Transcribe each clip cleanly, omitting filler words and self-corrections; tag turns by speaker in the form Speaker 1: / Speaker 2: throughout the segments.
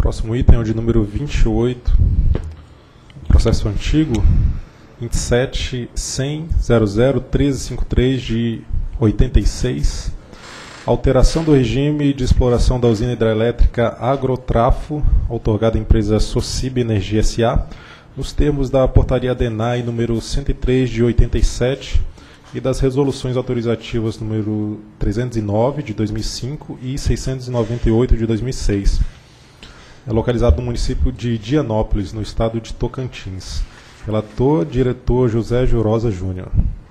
Speaker 1: Próximo item é o de número 28, processo antigo, 27.100.00.1353 de 86, alteração do regime de exploração da usina hidrelétrica Agrotrafo, outorgada à empresa Socib Energia S.A., nos termos da portaria ADENAI número 103 de 87 e das resoluções autorizativas número 309 de 2005 e 698 de 2006. É localizado no município de Dianópolis, no estado de Tocantins. Relator, diretor José Jurosa Júnior.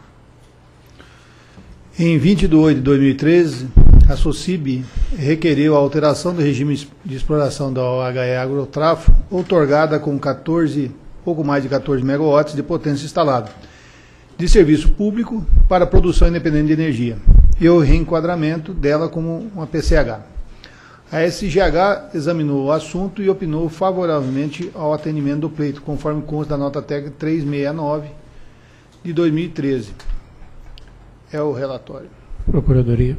Speaker 2: Em 20 de 8 de 2013, a Socib requereu a alteração do regime de exploração da OHE Agrotrafo, outorgada com pouco mais de 14 megawatts de potência instalada, de serviço público para produção independente de energia, e o reenquadramento dela como uma PCH. A SGH examinou o assunto e opinou favoravelmente ao atendimento do pleito, conforme consta da nota técnica 369 de 2013. É o relatório.
Speaker 3: Procuradoria.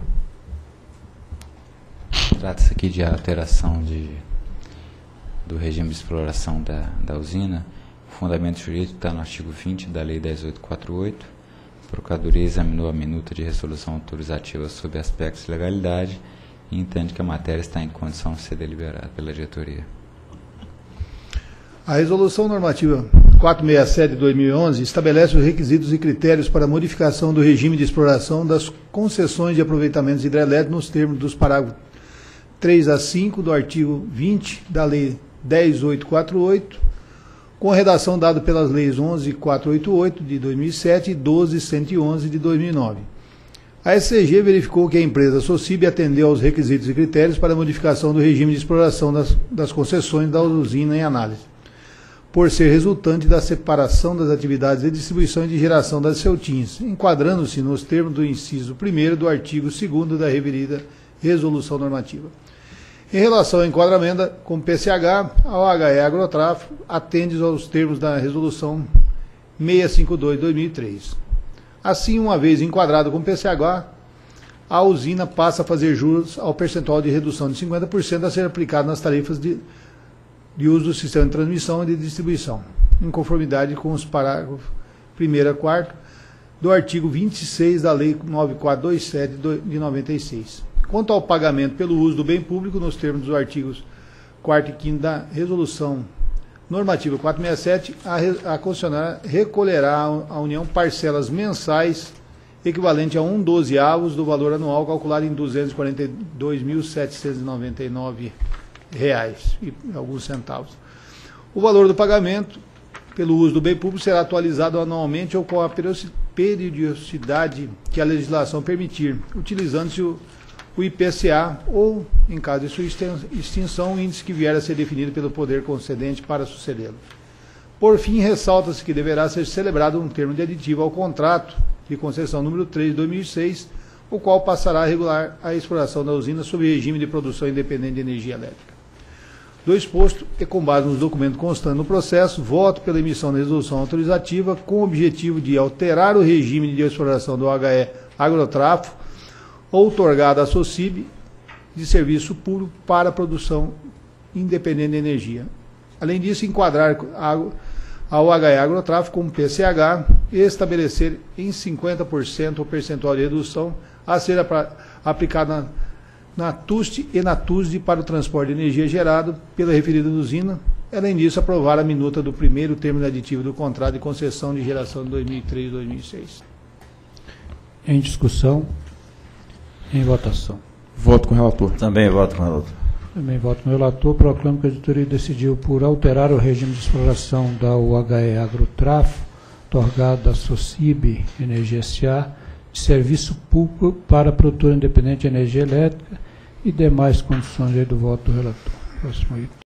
Speaker 4: Trata-se aqui de alteração do regime de exploração da usina. O fundamento jurídico está no artigo 20 da Lei 10.848. A Procuradoria examinou a minuta de resolução autorizativa sob aspectos de legalidade e entende que a matéria está em condição de ser deliberada pela diretoria.
Speaker 2: A Resolução Normativa 467 de 2011 estabelece os requisitos e critérios para a modificação do regime de exploração das concessões de aproveitamentos hidrelétricos nos termos dos parágrafos 3 a 5 do artigo 20 da Lei 10.848, com a redação dada pelas leis 11.488 de 2007 e 12.111 de 2009. A SCG verificou que a empresa Socib atendeu aos requisitos e critérios para a modificação do regime de exploração das concessões da usina em análise, por ser resultante da separação das atividades de distribuição e de geração das CELTINs, enquadrando-se nos termos do inciso 1º do artigo 2º da referida Resolução Normativa. Em relação ao enquadramento com PCH, a OHE Agrotrafo atende aos termos da Resolução 652 de 2003. Assim, uma vez enquadrado com PCH, a usina passa a fazer jus ao percentual de redução de 50% a ser aplicado nas tarifas de uso do sistema de transmissão e de distribuição, em conformidade com os parágrafos 1º a 4º do artigo 26 da Lei 9427 de 96. Quanto ao pagamento pelo uso do bem público, nos termos dos artigos 4º e 5º da Resolução Normativa 467, a concessionária recolherá à União parcelas mensais equivalente a 1/12 do valor anual calculado em R$ 242.799 e alguns centavos. O valor do pagamento pelo uso do bem público será atualizado anualmente ou com a periodicidade que a legislação permitir, utilizando-se o IPCA ou, em caso de sua extinção, o índice que vier a ser definido pelo poder concedente para sucedê-lo. Por fim, ressalta-se que deverá ser celebrado um termo de aditivo ao contrato de concessão número 3 de 2006, o qual passará a regular a exploração da usina sob regime de produção independente de energia elétrica. Do exposto, e com base nos documentos constantes no processo, voto pela emissão da resolução autorizativa com o objetivo de alterar o regime de exploração do OHE Agrotrafo, outorgada à Socib de serviço público para a produção independente de energia. Além disso, enquadrar a OHE Agrotrafo como PCH e estabelecer em 50% o percentual de redução a ser aplicado na TUST e na TUSD para o transporte de energia gerado pela referida usina. Além disso, aprovar a minuta do primeiro termo aditivo do contrato de concessão de geração de 2003 e 2006.
Speaker 3: Em discussão. Em votação.
Speaker 5: Voto com o relator.
Speaker 6: Também voto com o relator.
Speaker 3: Também voto com o relator. Proclamo que a diretoria decidiu por alterar o regime de exploração da OHE Agrotrafo, outorgada à Socib Energia S.A., de serviço público para produtor independente de energia elétrica e demais condições do voto do relator. Próximo item.